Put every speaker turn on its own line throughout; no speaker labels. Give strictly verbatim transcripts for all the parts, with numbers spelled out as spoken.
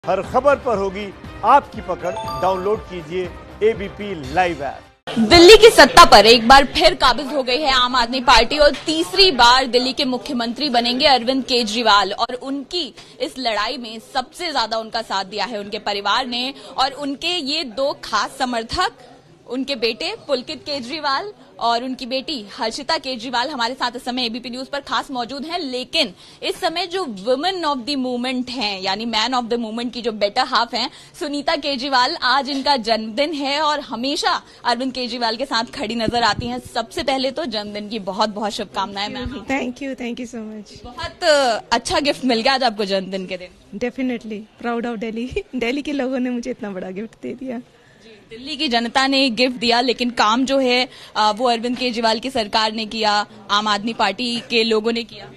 हर खबर पर होगी आपकी पकड़। डाउनलोड कीजिए एबीपी लाइव ऐप।
दिल्ली की सत्ता पर एक बार फिर काबिज हो गई है आम आदमी पार्टी और तीसरी बार दिल्ली के मुख्यमंत्री बनेंगे अरविंद केजरीवाल। और उनकी इस लड़ाई में सबसे ज्यादा उनका साथ दिया है उनके परिवार ने और उनके ये दो खास समर्थक, उनके बेटे पुलकित केजरीवाल और उनकी बेटी हर्षिता केजरीवाल हमारे साथ इस समय एबीपी न्यूज पर खास मौजूद हैं। लेकिन इस समय जो वुमेन ऑफ द मूवमेंट हैं, यानी मैन ऑफ द मूवमेंट की जो बेटर हाफ हैं, सुनीता केजरीवाल, आज इनका जन्मदिन है और हमेशा अरविंद केजरीवाल के साथ खड़ी नजर आती हैं। सबसे पहले तो जन्मदिन की बहुत बहुत शुभकामनाएं ma'am.
Thank you thank you so much.
बहुत अच्छा गिफ्ट मिल गया आज आपको जन्मदिन के दिन।
Definitely proud of Delhi. Delhi के लोगों ने मुझे इतना बड़ा गिफ्ट दे दिया।
दिल्ली की जनता ने गिफ्ट दिया, लेकिन काम जो है वो अरविंद केजरीवाल की सरकार ने किया, आम आदमी पार्टी के लोगों ने किया।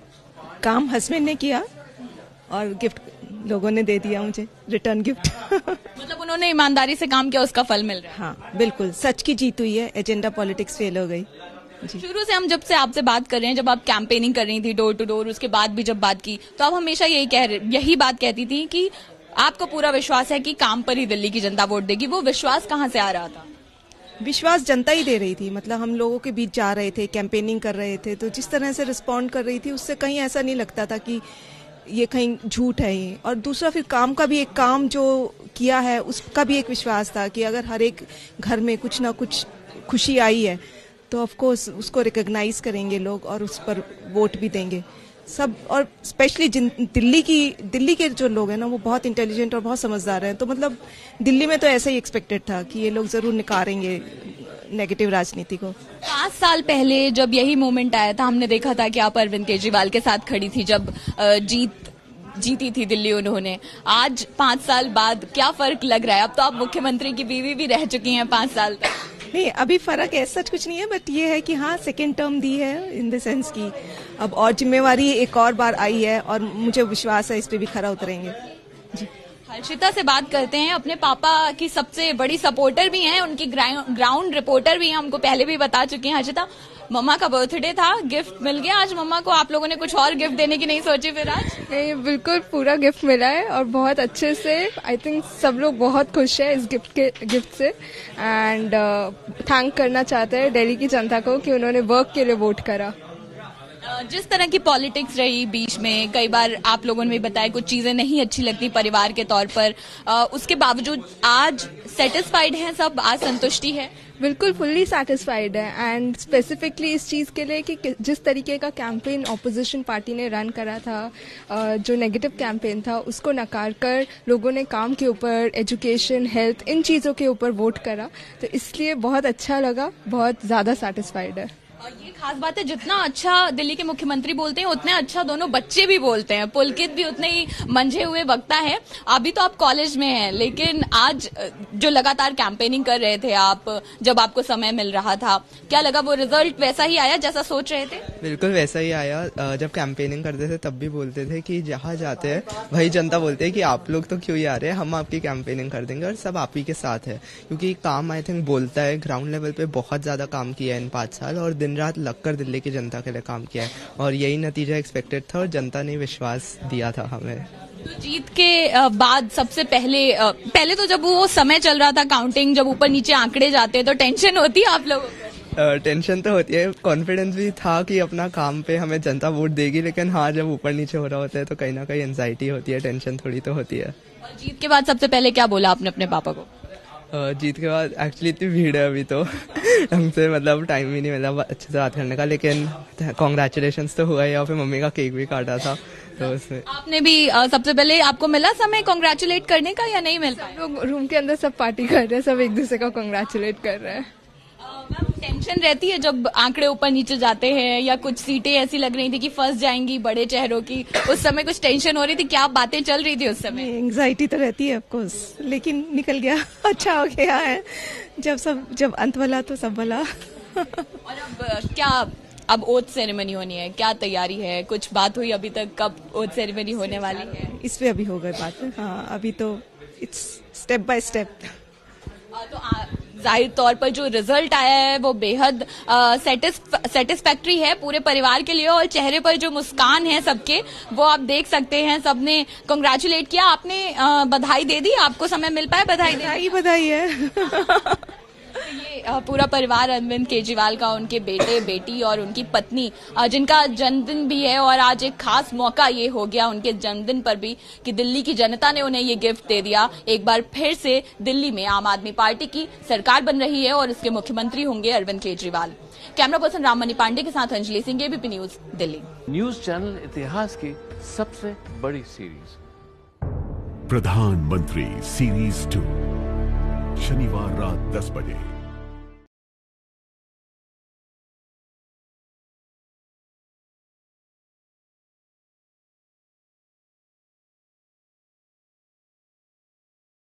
काम हस्बैंड ने किया और गिफ्ट लोगों ने दे दिया मुझे, रिटर्न गिफ्ट।
मतलब उन्होंने ईमानदारी से काम किया, उसका फल मिल रहा है।
हाँ बिल्कुल, सच की जीत हुई है, एजेंडा पॉलिटिक्स फेल हो गई।
शुरू से हम जब से आपसे बात कर रहे हैं, जब आप कैंपेनिंग कर रही थी डोर टू डोर, उसके बाद भी जब बात की तो आप हमेशा यही कह रहे यही बात कहती थी कि आपको पूरा विश्वास है कि काम पर ही दिल्ली की जनता वोट देगी। वो विश्वास कहाँ से आ रहा था?
विश्वास जनता ही दे रही थी। मतलब हम लोगों के बीच जा रहे थे, कैंपेनिंग कर रहे थे, तो जिस तरह से रिस्पॉन्ड कर रही थी उससे कहीं ऐसा नहीं लगता था कि ये कहीं झूठ है ये। और दूसरा फिर काम का भी एक काम जो किया है उसका भी एक विश्वास था कि अगर हर एक घर में कुछ ना कुछ खुशी आई है तो ऑफकोर्स उसको रिकॉग्नाइज करेंगे लोग और उस पर वोट भी देंगे सब। और स्पेशली दिल्ली की दिल्ली के जो लोग हैं ना वो बहुत इंटेलिजेंट और बहुत समझदार हैं, तो मतलब दिल्ली में तो ऐसा ही एक्सपेक्टेड था कि ये लोग जरूर निकालेंगे नेगेटिव राजनीति को।
पांच साल पहले जब यही मोमेंट आया था, हमने देखा था कि आप अरविंद केजरीवाल के साथ खड़ी थी जब जीत जीती थी दिल्ली उन्होंने। आज पांच साल बाद क्या फर्क लग रहा है? अब तो आप मुख्यमंत्री की बीवी भी रह चुकी हैं पांच साल तक।
नहीं, अभी फर्क है सच कुछ नहीं है, बट ये है कि हाँ सेकेंड टर्म दी है इन द सेंस की अब और जिम्मेवारी एक और बार आई है और मुझे विश्वास है इस पे भी खरा उतरेंगे। जी,
हर्षिता से बात करते हैं। अपने पापा की सबसे बड़ी सपोर्टर भी हैं, उनकी ग्राउंड रिपोर्टर भी हैं, हमको पहले भी बता चुकी हैं। हर्षिता, मम्मा का बर्थडे था, गिफ्ट मिल गया आज मम्मा को। आप लोगों ने कुछ और गिफ्ट देने की नहीं सोची फिर आज?
नहीं, बिल्कुल पूरा गिफ्ट मिला है और बहुत अच्छे से। आई थिंक सब लोग बहुत खुश है इस गिफ्ट के गिफ्ट से एंड थैंक करना चाहते हैं दिल्ली की जनता को कि उन्होंने वर्क के लिए वोट करा।
जिस तरह की पॉलिटिक्स रही बीच में, कई बार आप लोगों ने भी बताया कुछ चीजें नहीं अच्छी लगती परिवार के तौर पर, आ, उसके बावजूद आज सेटिस्फाइड हैं सब? आज संतुष्टि है?
बिल्कुल फुल्ली सेटिस्फाइड है एंड स्पेसिफिकली इस चीज़ के लिए कि जिस तरीके का कैंपेन ऑपोजिशन पार्टी ने रन करा था, जो नेगेटिव कैंपेन था, उसको नकार कर लोगों ने काम के ऊपर, एजुकेशन, हेल्थ, इन चीज़ों के ऊपर वोट करा, तो इसलिए बहुत अच्छा लगा, बहुत ज़्यादा सेटिस्फाइड है।
और ये खास बात है, जितना अच्छा दिल्ली के मुख्यमंत्री बोलते हैं उतने अच्छा दोनों बच्चे भी बोलते हैं। पुलकित भी उतने ही मंझे हुए वक्ता है। अभी तो आप कॉलेज में हैं, लेकिन आज जो लगातार कैंपेनिंग कर रहे थे आप, जब आपको समय मिल रहा था, क्या लगा? वो रिजल्ट वैसा ही आया जैसा सोच रहे थे?
बिल्कुल वैसा ही आया। जब कैंपेनिंग करते थे तब भी बोलते थे कि जहाँ जाते हैं वही जनता बोलते हैं कि आप लोग तो क्यों ही आ रहे हैं, हम आपकी कैंपेनिंग कर देंगे और सब आप ही के साथ है। क्योंकि काम आई थिंक बोलता है, ग्राउंड लेवल पे बहुत ज्यादा काम किया है इन पाँच साल और दिन रात लगकर दिल्ली की जनता के लिए काम किया है और यही नतीजा एक्सपेक्टेड था और जनता ने विश्वास दिया था हमें।
तो जीत के बाद सबसे पहले पहले तो जब वो समय चल रहा था काउंटिंग, जब ऊपर नीचे आंकड़े जाते हैं तो टेंशन होती है आप लोगों को?
टेंशन तो होती है, कॉन्फिडेंस भी था कि अपना काम पे हमें जनता वोट देगी, लेकिन हाँ जब ऊपर नीचे हो रहा होता है तो कहीं ना कहीं एंजाइटी होती है, टेंशन थोड़ी तो होती है।
और जीत के बाद सबसे पहले क्या बोला आपने अपने पापा को?
जीत के बाद एक्चुअली इतनी भीड़ है अभी तो हमसे मतलब टाइम भी नहीं मिला अच्छे से बात करने का, लेकिन कॉन्ग्रेचुलेशंस तो हुआ ही और फिर मम्मी का केक भी काटा था तो उसमें। आपने
भी आ, सबसे पहले आपको मिला समय कॉन्ग्रेचुलेट करने का या नहीं मिलता?
लोग रूम के अंदर सब पार्टी कर रहे हैं, सब एक दूसरे का कॉन्ग्रेचुलेट कर रहे हैं।
टेंशन रहती है जब आंकड़े ऊपर नीचे जाते हैं या कुछ सीटें ऐसी लग रही थी कि फंस जाएंगी बड़े चेहरों की, उस समय कुछ टेंशन हो रही थी? क्या बातें चल रही थी उस समय?
एंग्जाइटी तो रहती है ऑफकोर्स, लेकिन निकल गया। अच्छा हो गया है, जब सब जब अंत वाला तो सब वाला।
और अब क्या, अब ओथ सेरेमनी होनी है, क्या तैयारी है? कुछ बात हुई अभी तक कब ओथ सेरेमनी होने वाली है?
इस पे अभी हो गई बात। हाँ अभी तो इट्स स्टेप बाय स्टेप।
तो जाहिर तौर पर जो रिजल्ट आया है वो बेहद सेटिस्फैक्ट्री है पूरे परिवार के लिए, और चेहरे पर जो मुस्कान है सबके वो आप देख सकते हैं। सबने कांग्रेचुलेट किया। आपने आ, बधाई दे दी? आपको समय मिल पाया बधाई दे?
बधाई बधाई है।
ये आ, पूरा परिवार अरविंद केजरीवाल का, उनके बेटे बेटी और उनकी पत्नी, आ, जिनका जन्मदिन भी है, और आज एक खास मौका ये हो गया उनके जन्मदिन पर भी कि दिल्ली की जनता ने उन्हें ये गिफ्ट दे दिया। एक बार फिर से दिल्ली में आम आदमी पार्टी की सरकार बन रही है और इसके मुख्यमंत्री होंगे अरविंद केजरीवाल। कैमरा पर्सन राममणि पांडे के साथ Anjali Singh, ABP news, Delhi.
News channel इतिहास की सबसे बड़ी सीरीज
प्रधानमंत्री सीरीज टू, शनिवार रात दस बजे।